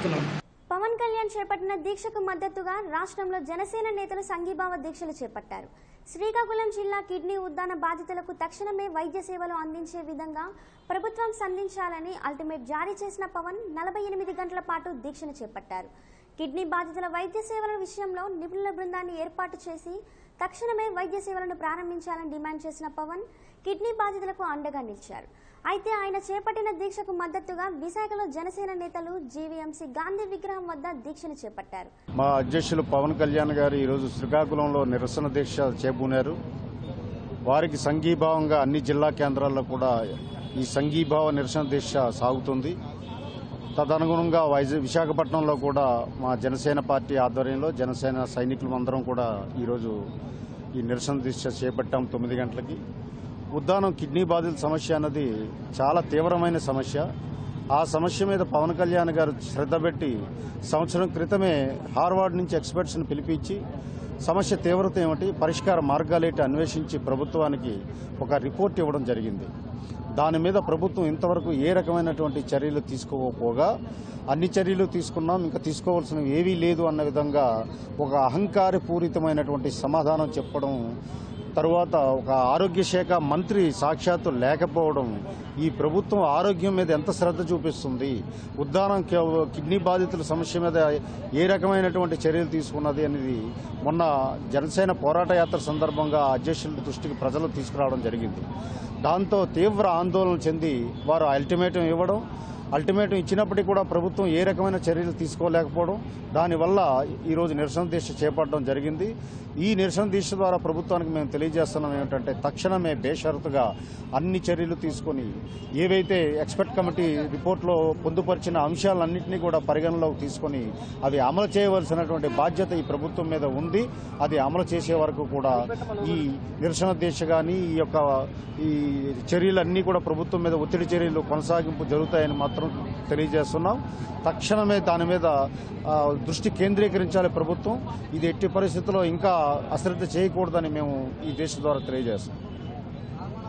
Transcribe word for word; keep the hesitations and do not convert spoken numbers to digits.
పవన్ కళ్యాణ్ చేపట్టిన దీక్షకు మద్దతుగా రాష్ట్రంలో జనసేన నేతలు సంఘీభావ దీక్షలు చేపట్టారు. శ్రీకాకుళం జిల్లా కిడ్నీ ఉద్దాన బాధితులకు తక్షణమే వైద్య సేవలు అందించే విధంగా ప్రభుత్వం సంధించాలని అల్టిమేట్ జారీ చేసిన పవన్ నలభై ఎనిమిది గంటల పాటు దీక్షను చేపట్టారు. కిడ్నీ బాధితుల వైద్య సేవల విషయంలో నిపుణుల బృందాన్ని ఏర్పాటు చేసి తక్షణమే వైద్య సేవలను ప్రారంభించాలని డిమాండ్ చేసిన పవన్ కిడ్నీ బాధితులకు అండగా నిలిచారు. అయితే ఆయన చేపట్టిన దీక్షకు మద్దతుగా విశాఖలో జనసేన నేతలు జీవీఎంసీ గాంధీ విగ్రహం వద్ద దీక్షను చేపట్టారు. మా అధ్యక్షులు పవన్ కళ్యాణ్ గారు ఈరోజు శ్రీకాకుళంలో నిరసన దీక్ష చేపూనారు. వారికి సంఘీభావంగా అన్ని జిల్లా కేంద్రాల్లో కూడా ఈ సంఘీభావ నిరసన దీక్ష సాగుతుంది. తదనుగుణంగా వైజాగ్ విశాఖపట్నంలో కూడా మా జనసేన పార్టీ ఆధ్వర్యంలో జనసేన సైనికులందరం కూడా ఈరోజు ఈ నిరసన దీక్ష చేపట్టాం. తొమ్మిది గంటలకి ఉద్దానం కిడ్నీ బాధితుల సమస్య అన్నది చాలా తీవ్రమైన సమస్య. ఆ సమస్య మీద పవన్ కళ్యాణ్ గారు శ్రద్ధ పెట్టి సంవత్సరం క్రితమే హార్వర్డ్ నుంచి ఎక్స్పర్ట్స్ని పిలిపించి సమస్య తీవ్రత ఏమిటి, పరిష్కార మార్గాలేంటి అన్వేషించి ప్రభుత్వానికి ఒక రిపోర్ట్ ఇవ్వడం జరిగింది. దాని మీద ప్రభుత్వం ఇంతవరకు ఏ రకమైనటువంటి చర్యలు తీసుకోకపోగా అన్ని చర్యలు తీసుకున్నాం, ఇంకా తీసుకోవాల్సినవి ఏవీ లేదు అన్న విధంగా ఒక అహంకారపూరితమైనటువంటి సమాధానం చెప్పడం, తరువాత ఒక ఆరోగ్య శాఖ మంత్రి సాక్షాత్తు లేకపోవడం, ఈ ప్రభుత్వం ఆరోగ్యం మీద ఎంత శ్రద్ధ చూపిస్తుంది, ఉద్దానం కిడ్నీ బాధితుల సమస్య మీద ఏ రకమైనటువంటి చర్యలు తీసుకున్నది అనేది మొన్న జనసేన పోరాట యాత్ర సందర్భంగా అధ్యక్షుల దృష్టికి ప్రజలు తీసుకురావడం జరిగింది. దాంతో తీవ్ర ఆందోళన చెంది వారు అల్టిమేటం ఇవ్వడం, అల్టిమేటం ఇచ్చినప్పటికీ కూడా ప్రభుత్వం ఏ రకమైన చర్యలు తీసుకోలేకపోవడం, దానివల్ల ఈరోజు నిరసన దీక్ష చేపట్టడం జరిగింది. ఈ నిరసన దీక్ష ద్వారా ప్రభుత్వానికి మేము తెలియజేస్తున్నాం ఏమిటంటే తక్షణమే బేషరతుగా అన్ని చర్యలు తీసుకుని ఏవైతే ఎక్స్పర్ట్ కమిటీ రిపోర్ట్లో పొందుపరిచిన అంశాలన్నింటినీ కూడా పరిగణలోకి తీసుకుని అవి అమలు చేయవలసినటువంటి బాధ్యత ఈ ప్రభుత్వం మీద ఉంది. అది అమలు చేసే వరకు కూడా ఈ నిరసన దీక్ష కానీ ఈ యొక్క ఈ చర్యలన్నీ కూడా ప్రభుత్వం మీద ఒత్తిడి చర్యలు కొనసాగింపు జరుగుతాయని మాత్రం తెలియజేస్తున్నాం. తక్షణమే దాని మీద దృష్టి కేంద్రీకరించాలి ప్రభుత్వం. ఇది ఎట్టి పరిస్థితుల్లో ఇంకా అశ్రద్ధ చేయకూడదని మేము ఈ దేశం ద్వారా తెలియజేస్తాం.